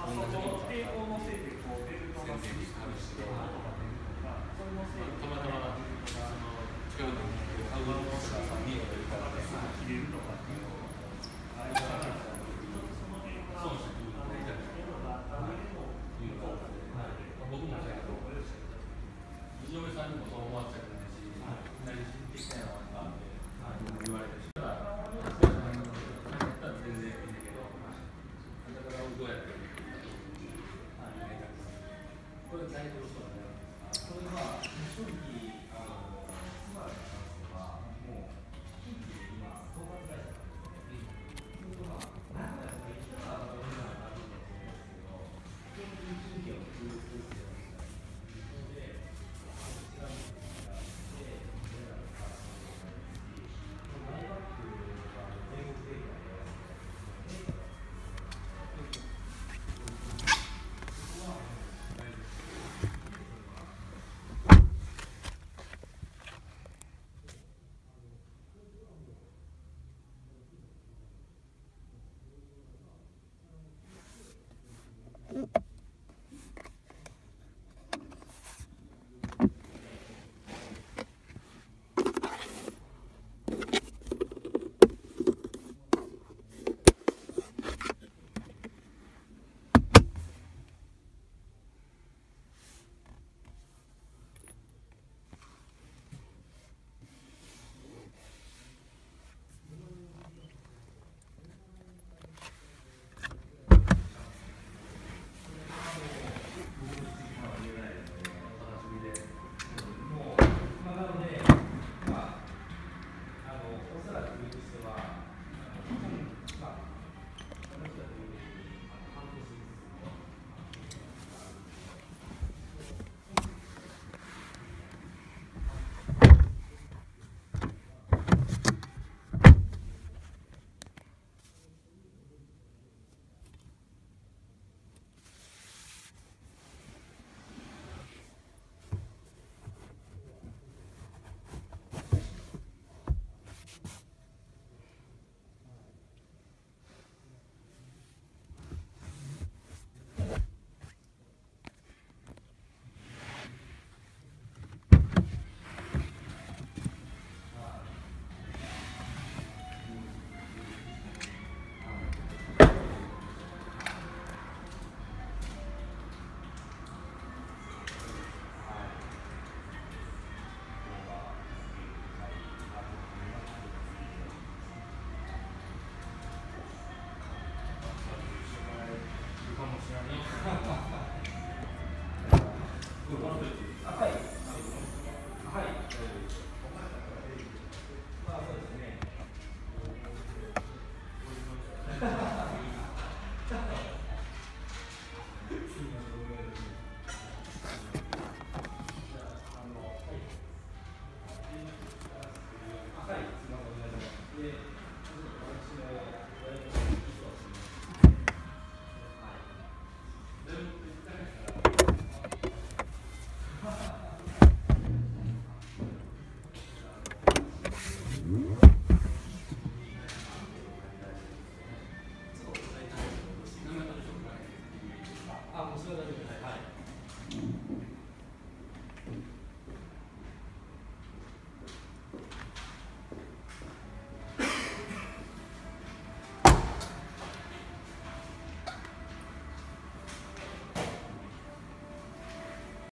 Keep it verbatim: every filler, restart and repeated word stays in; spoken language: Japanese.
その抵抗のせいでこうベルトがスリップしてとかっていうのが、それのせいでたまたまその違うの買うものがさ見えてるからすぐ切れるとかっていうのをあれが損してくるのがいたりとかいうのがあって、僕もだけど藤嫁さんにもそう思わせたくないし、内心的なのがあって言われて。これ大丈夫そうだね。これは正直あの妻がはもう近畿で今統括会社なんですよ。それは名古屋とか一緒がどういうのかなと思うんですけど、基本的に近畿を通すっていうので、違うのがあって、それらのパーツもないし、マイバッグは全国データでやらせてもらって。はい。はい。